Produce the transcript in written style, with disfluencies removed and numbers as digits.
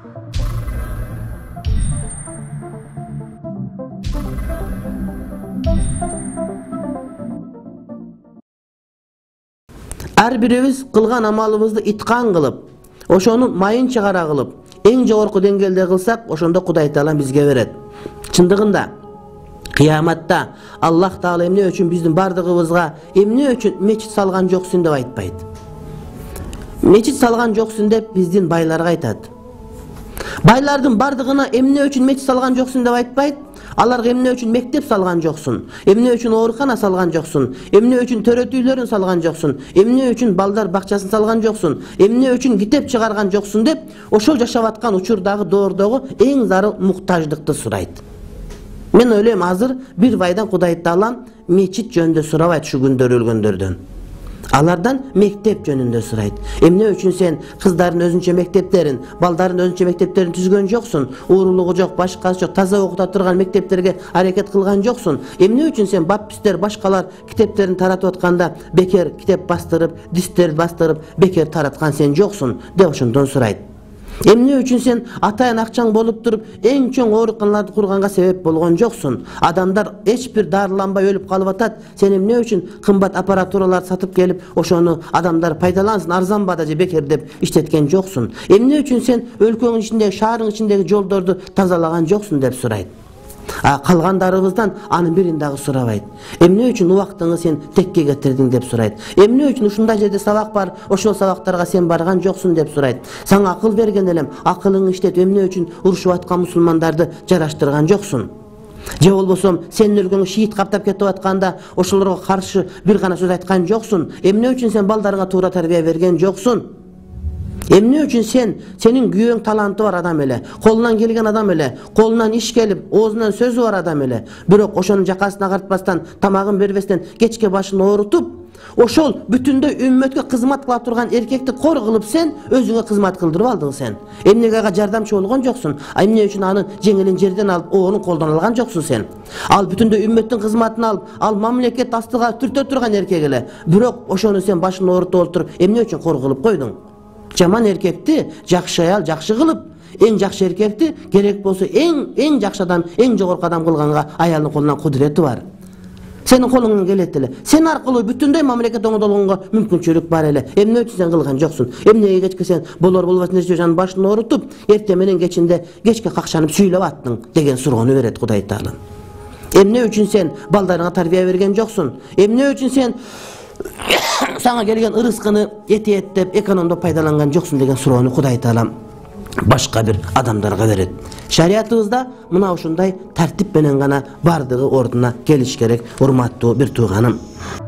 Her birimiz kılgan amalımızды itkan kılıp, oşonun mayın çıkara kılıp, en jogorku dengelde kılsak, oşonda Kuday Taala bizge beret. Çındığında, kıyamatta Allah Taala emne üçün bizden bardığımızga emne üçün meçit salgan joksun dep aytpayt. Meçit salgan joksun dep bizden baylarga aytat. Baylardın bardığına emne üçün meçit salgan joksun dep aytpayt. Alarga emne üçün mektep salgan joksun, emne üçün oorukana salgan joksun, emne üçün töretüylөрүn salgan joksun, emne üçün balдар bakçaсын salgan joksun, emne üçün kitep çıkargan joksun dep ошол жашап аткан учурдагы доордогу эң зарыл муктаждыкты сурайт. Мен ойлойм, азыр bir baydan Kuday Taala мечит жөнүндө сурабайт şu күндөр өлгөндөрдөн. Alardan mektep jönündө surayt. Emne üçün sen kızların özünçe mekteplerin, baldarın özünçe mekteplerin tüzgön joksun, uğurluğu jok, başkası jok, taza okuta turgan mekteplerge hareket kılgan joksun. Emne üçün sen baptistler, başkalar kiteplerini taratıp atkanda beker kitep bastırıp, distler bastırıp beker taratkan sen joksun, de oşondon surayt. Emne üçün sen atayan akçaң bolup durup eң чоң ооруканаларды kurганга себеп болгон жоксун. Адамдар эч бир дарыланбай өлүп калып атат. Сен эмне үчүн кымбат аппаратураларды сатып келип, ошону адамдар пайдалансын, арзанбада же бекер деп иштеткен жоксун. Эмне үчүн сен өлкөңүн ичиндеги, шаарың ичиндеги жолдорду тазалаган жоксун деп сурайт. Калгандарыбыздан анын бирин дагы сурабайт. Эмне үчүн убактыңды сен текке кетирдиң деп сурайт. Эмне үчүн ушундай жерде сабак бар, ошол сабактарга сен барган жоксун деп сурайт. Сага акыл берген элем, акылыңды иштет, эмне үчүн урушуп аткан мусулмандарды жараштырган жоксун? Же болбосо сенин өлкөңдү шиит каптап кетип атканда ошолорго каршы бир гана сөз айткан жоксун? Эмне үчүн сен балдарыңа туура тарбия берген жоксун? Эмне үчүн сенин күйөөң таланты бар адам эле, колунан келген адам эле, колунан иш келип, оозунан сөзү бар адам эле, бирок ошонун жакасына картпастан, тамагын бербестен кечке башын оорутуп, ошол бүтүндөй үммөткө кызмат кыла турган эркекти кор кылып сен өзүңө кызмат кылдырып алдың сен. Эмнеге ага жардамчы болгон жоксун? Эмне үчүн анын жеңилин жерден алып, оонун колдон алган жоксун сен? Ал бүтүндөй үммөттүн кызматын алып, ал мамлекет астыга түртө турган эркек эле, бирок ошону сен башын оорутуп олтуруп, эмне үчүн кор кылып койдуң? Жаман эркекти жакшы аял жакшы кылып, эң жакшы эркекти керек болсо эң жакшы адам, эң жогорку адам кылганга аялдын колунан кудурети бар. Сенин колуңдан келет эле. Сен аркылуу бүтүндөй мамлекет оңдолгонго мүмкүнчүлүк бар эле. Эмне үчүн сен кылган жоксун? Эмнеге кечке сен болор болбос нерсе жанын башын оорутуп, эртең менен кечинде кечке какшанып сүйлөп аттың деген суроону берет Кудай Таала. Эмне үчүн сен балдарыңа тарбия берген жоксун? Эмне үчүн сен саңа келген ырыскыны этиеттеп, экономдоп пайдаланган жоксун деген суроону Кудай Таала башка бир адамдарга берет. Шариятыбызда мына ушундай тартип менен гана бардыгы ордуна келиш керек, урматтуу бир тууганым.